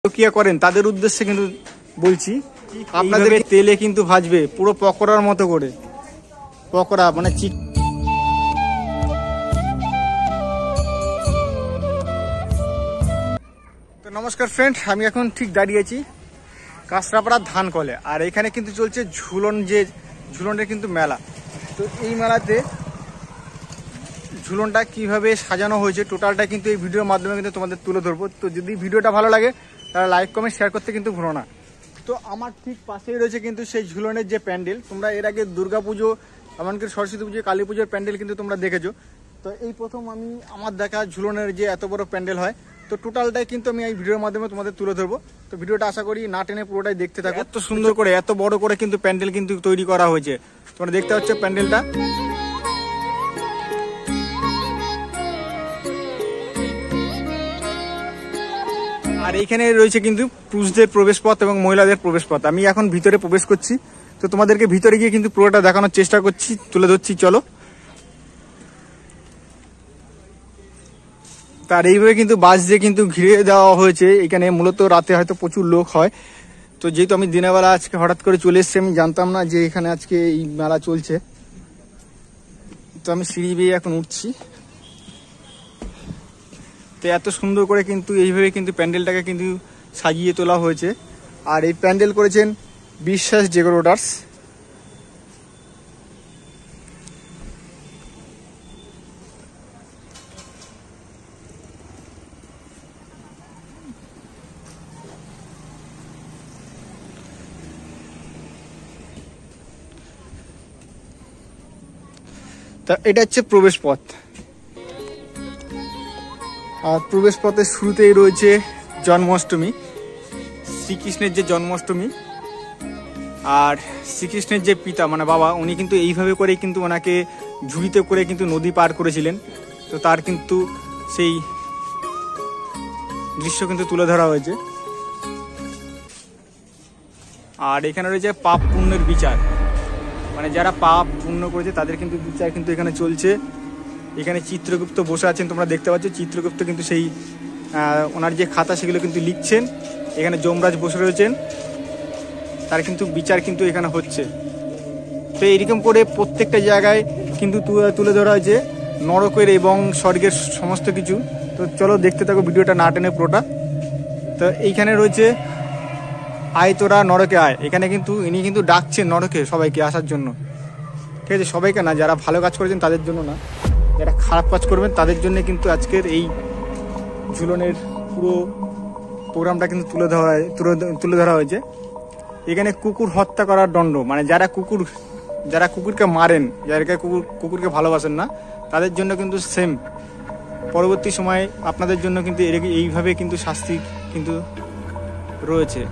প্রক্রিয়া করেন তাদের উদ্দেশ্যে কিন্তু বলছি, আপনাদের তেলে কিন্তু ভাজবে পুরো পকোড়ার মতো করে, পকোড়া মানে তো নমস্কার ফ্রেন্ড, আমি এখন ঠিক দাঁড়িয়েছি কাঁচরাপাড়ার ধানকলে। আর এখানে কিন্তু চলছে ঝুলনের কিন্তু মেলা। তো এই মেলাতে ঝুলনটা কিভাবে সাজানো হয়েছে টোটালটা কিন্তু এই ভিডিওর মাধ্যমে কিন্তু তোমাদের তুলে ধরবো। তো যদি ভিডিওটা ভালো লাগে তাহলে লাইক কমেন্ট শেয়ার করতে কিন্তু ভুলো না। তো আমার ঠিক পাশেই রয়েছে কিন্তু সেই ঝুলনের যে প্যান্ডেল, তোমরা এর আগে দুর্গাপুজো এমনকি সরস্বতী পুজো কালী পুজোর প্যান্ডেল কিন্তু তোমরা দেখেছো। তো এই প্রথম আমার দেখা ঝুলনের যে এত বড় প্যান্ডেল হয়। তো টোটালটাই কিন্তু আমি এই ভিডিওর মাধ্যমে তোমাদের তুলে ধরবো। তো ভিডিওটা আশা করি না টেনে পুরোটাই দেখতে থাকো। এত সুন্দর করে এত বড় করে কিন্তু প্যান্ডেল কিন্তু তৈরি করা হয়েছে, তোমরা দেখতে পাচ্ছ প্যান্ডেলটা। আর এইখানে রয়েছে কিন্তু পুরুষদের প্রবেশ পথ এবং মহিলাদের প্রবেশ পথ। আমি এখন ভিতরে প্রবেশ করছি, তো তোমাদেরকে ভিতরে গিয়ে কিন্তু পুরোটা দেখানোর চেষ্টা করছি, তুলে ধরছি, চলো। তার এইভাবে কিন্তু বাস দিয়ে কিন্তু ঘিরে দেওয়া হয়েছে। এখানে মূলত রাতে হয়তো প্রচুর লোক হয়। তো যেহেতু আমি দিনের বেলা আজকে হঠাৎ করে চলে এসেছি, আমি জানতাম না যে এখানে আজকে এই মেলা চলছে। তো আমি সিঁড়ি বেয়ে এখন উঠছি। তো এত সুন্দর করে কিন্তু এইভাবে কিন্তু প্যান্ডেলটাকে কিন্তু সাজিয়ে তোলা হয়েছে। আর এই প্যান্ডেল করেছেন বিশ্বাস ডেকোরেটরস। তা এটা হচ্ছে প্রবেশ পথ। আর প্রবেশ পথের শুরুতেই রয়েছে জন্মাষ্টমী, শ্রীকৃষ্ণের যে জন্মাষ্টমী। আর শ্রীকৃষ্ণের যে পিতা মানে বাবা, উনি কিন্তু এইভাবে করেই কিন্তু ওনাকে ঝুড়িতে করে কিন্তু নদী পার করেছিলেন। তো তার কিন্তু সেই দৃশ্য কিন্তু তুলে ধরা হয়েছে। আর এখানে রয়েছে পাপ পুণ্যের বিচার, মানে যারা পাপ পুণ্য করেছে তাদের কিন্তু বিচার কিন্তু এখানে চলছে। এখানে চিত্রগুপ্ত বসে আছেন, তোমরা দেখতে পাচ্ছ। চিত্রগুপ্ত কিন্তু সেই ওনার যে খাতা সেগুলো কিন্তু লিখছেন। এখানে যমরাজ বসে রয়েছেন, তার কিন্তু বিচার কিন্তু এখানে হচ্ছে। তো এইরকম করে প্রত্যেকটা জায়গায় কিন্তু তুলে ধরা হয়েছে নরকের এবং স্বর্গের সমস্ত কিছু। তো চলো দেখতে থাকো ভিডিওটা না টেনে পুরোটা। তো এইখানে রয়েছে আয় তোরা নরকে আয়। এখানে কিন্তু ইনি কিন্তু ডাকছেন নরকে সবাইকে আসার জন্য, ঠিক আছে? সবাইকে না, যারা ভালো কাজ করেছেন তাদের জন্য না, যারা খারাপ কাজ করবেন তাদের জন্য কিন্তু আজকের এই ঝুলনের পুরো প্রোগ্রামটা কিন্তু তুলে ধরা হয়েছে। এখানে কুকুর হত্যা করার দণ্ড, মানে যারা কুকুরকে মারেন, যারা কুকুরকে ভালোবাসেন না, তাদের জন্য কিন্তু সেম পরবর্তী সময়ে আপনাদের জন্য কিন্তু এইভাবে কিন্তু শাস্তি কিন্তু রয়েছে।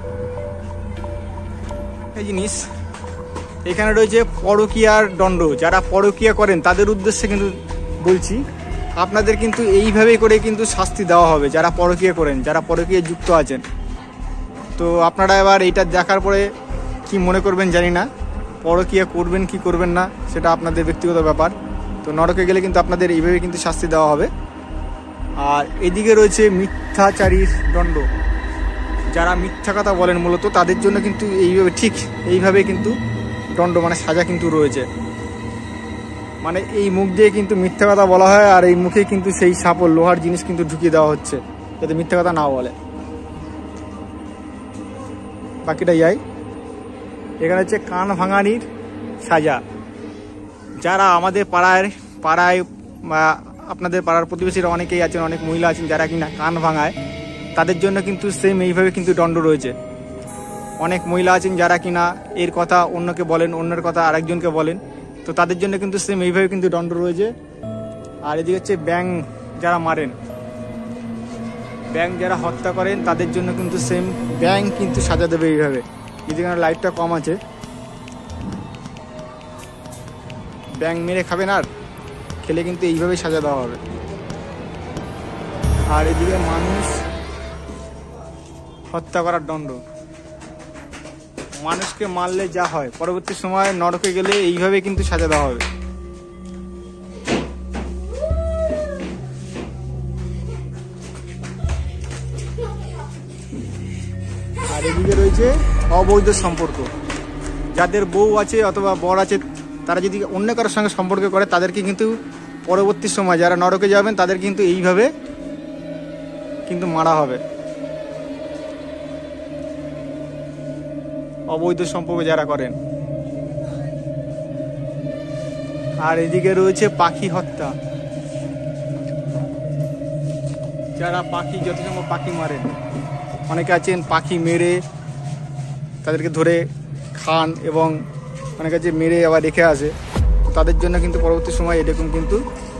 এই জিনিস এখানে রয়েছে পরকীয়ার দণ্ড, যারা পরকীয়া করেন তাদের উদ্দেশ্যে কিন্তু বলছি, আপনাদের কিন্তু এইভাবে করে কিন্তু শাস্তি দেওয়া হবে যারা পরকীয়া করেন, যারা পরকীয়া যুক্ত আছেন। তো আপনারা এবার এইটা দেখার পরে কি মনে করবেন জানি না, পরকীয়া করবেন কি করবেন না সেটা আপনাদের ব্যক্তিগত ব্যাপার। তো নরকে গেলে কিন্তু আপনাদের এইভাবে কিন্তু শাস্তি দেওয়া হবে। আর এদিকে রয়েছে মিথ্যাচারীর দণ্ড, যারা মিথ্যা কথা বলেন মূলত তাদের জন্য কিন্তু এইভাবে কিন্তু দণ্ড মানে সাজা কিন্তু রয়েছে। মানে এই মুখ দিয়ে কিন্তু মিথ্যা কথা বলা হয়, আর এই মুখে কিন্তু সেই সাপোল লোহার জিনিস কিন্তু ঢুকিয়ে দেওয়া হচ্ছে যাতে মিথ্যা কথা না বলে। বাকিটা যাই। এখানে হচ্ছে কান ভাঙানির সাজা। যারা আমাদের পাড়ায় বা আপনাদের পাড়ার প্রতিবেশীরা অনেকেই আছেন, অনেক মহিলা আছেন যারা কিনা কান ভাঙায়, তাদের জন্য কিন্তু সেম এইভাবে কিন্তু দণ্ড রয়েছে। অনেক মহিলা আছেন যারা কিনা এর কথা অন্যকে বলেন, অন্যের কথা আরেকজনকে বলেন, তো তাদের জন্য কিন্তু সেম এইভাবে কিন্তু দণ্ড রয়েছে। আর এদিকে হচ্ছে ব্যাঙ যারা মারেন, ব্যাঙ যারা হত্যা করেন তাদের জন্য কিন্তু সেম ব্যাঙ কিন্তু সাজা দেবে এইভাবে। যদি লাইটটা কম আছে, ব্যাঙ মেরে খাবেন আর খেলে কিন্তু এইভাবেই সাজা দেওয়া হবে। আর এদিকে মানুষ হত্যা করার দণ্ড, মানুষকে মারলে যা হয় পরবর্তী সময় নরকে গেলে এইভাবে কিন্তু সাজা দেওয়া হবে। আর এদিকে রয়েছে অবৈধ সম্পর্ক। যাদের বউ আছে অথবা বর আছে, তারা যদি অন্য কারোর সঙ্গে সম্পর্ক করে তাদেরকে কিন্তু পরবর্তী সময় যারা নরকে যাবেন তাদের কিন্তু এইভাবে কিন্তু মারা হবে। অবৈধ সম্পর্ক যারা করেন। আর এদিকে রয়েছে পাখি হত্যা। যারা পাখি যত সম্ভব পাখি মারেন, অনেকে আছেন পাখি মেরে তাদেরকে ধরে খান এবং অনেকে আছে মেরে আবার রেখে আসে, তাদের জন্য কিন্তু পরবর্তী সময় এরকম কিন্তু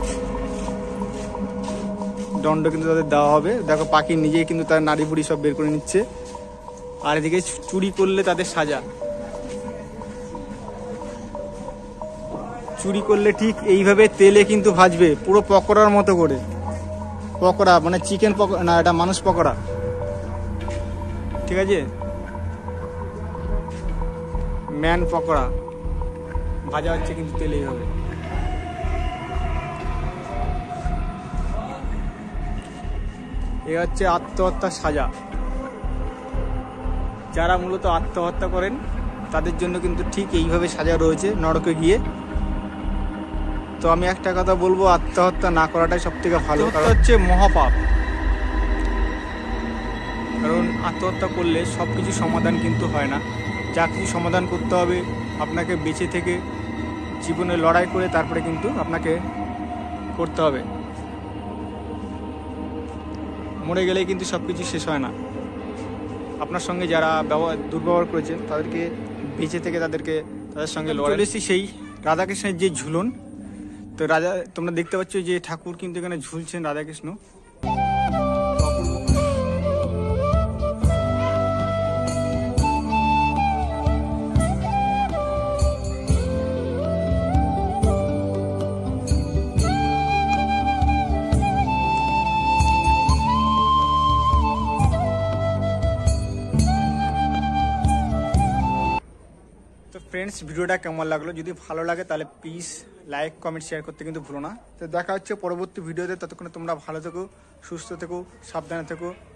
দণ্ড কিন্তু তাদের দেওয়া হবে। দেখো পাখি নিজেই কিন্তু তার নাড়ি বুড়ি সব বের করে নিচ্ছে। আর এদিকে চুরি করলে তাদের সাজা। চুরি করলে ঠিক এইভাবে তেলে কিন্তু ভাজবে, পুরো পকোড়ার মতো করে। পকোড়া মানে চিকেন পকোড়া না, এটা মানুষ পকোড়া, ঠিক আছে, ম্যান পকোড়া ভাজা হচ্ছে কিন্তু তেলে এইভাবে। এ হচ্ছে আত্মহত্যার সাজা। যারা মূলত আত্মহত্যা করেন তাদের জন্য কিন্তু ঠিক এইভাবে সাজা রয়েছে নরকে গিয়ে। তো আমি একটা কথা বলবো, আত্মহত্যা না করাটাই সব থেকে ভালো, কারণ হচ্ছে মহাপাপ। কারণ আত্মহত্যা করলে সব কিছু সমাধান কিন্তু হয় না। যা কিছু সমাধান করতে হবে আপনাকে বেঁচে থেকে জীবনে লড়াই করে তারপরে কিন্তু আপনাকে করতে হবে। মরে গেলেই কিন্তু সব কিছু শেষ হয় না। আপনার সঙ্গে যারা দুর্ব্যবহার করেছেন তাদেরকে বেঁচে থেকে তাদের সঙ্গে লড়াই। সেই রাধাকৃষ্ণের যে ঝুলন, তো তোমরা দেখতে পাচ্ছ যে ঠাকুর কিন্তু এখানে ঝুলছেন রাধাকৃষ্ণ। তো ফ্রেন্ডস, ভিডিওটা কেমন লাগলো? যদি ভালো লাগে তাহলে প্লিজ লাইক কমেন্ট শেয়ার করতে কিন্তু ভুলো না। তো দেখা হচ্ছে পরবর্তী ভিডিওতে। ততক্ষণে তোমরা ভালো থেকো, সুস্থ থেকো, সাবধানে থেকো।